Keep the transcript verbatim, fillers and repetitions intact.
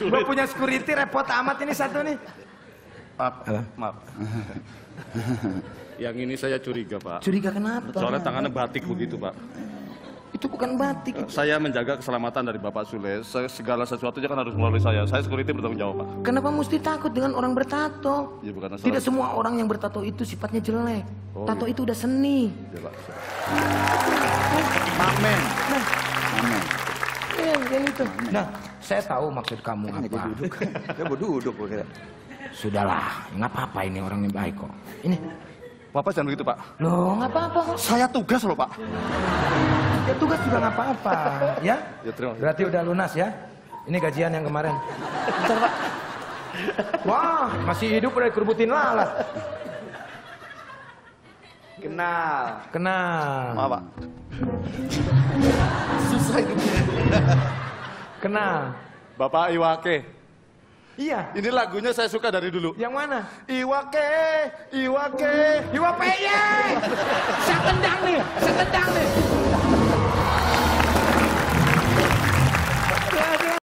Gue punya security repot amat ini satu nih. Maaf, maaf. Yang ini saya curiga, Pak. Curiga kenapa? Soalnya tangannya batik begitu, Pak. Itu bukan batik. Itu. Saya menjaga keselamatan dari Bapak Sule. Segala sesuatunya kan harus melalui saya. Saya security bertanggung jawab, Pak. Kenapa mesti takut dengan orang bertato? Ya, bukan asal. Tidak semua orang yang bertato itu sifatnya jelek. Oh, Tato iya. itu udah seni. Ya, Pak. Amin. Nah, Amin. iya, yang itu. Nah, saya tahu maksud kamu Ini apa. gue duduk. Dia mau duduk gue kira. Sudahlah, nggak apa-apa ini orangnya baik kok. Ini, Bapak jangan begitu, Pak. loh nggak apa-apa kok. Saya tugas loh, Pak. Ya tugas juga nggak apa-apa, ya? Ya, terima kasih. Berarti udah lunas ya? Ini gajian yang kemarin. Bentar, Pak. Wah, masih hidup udah dikerubutin lalat. Kenal. Kenal. Maaf, Pak. Susah itu. Kenal. Bapak Iwake. Iya. Ini lagunya saya suka dari dulu. Yang mana? Iwake, Iwake. Iwa P Y. Saya tendang nih, saya tendang nih.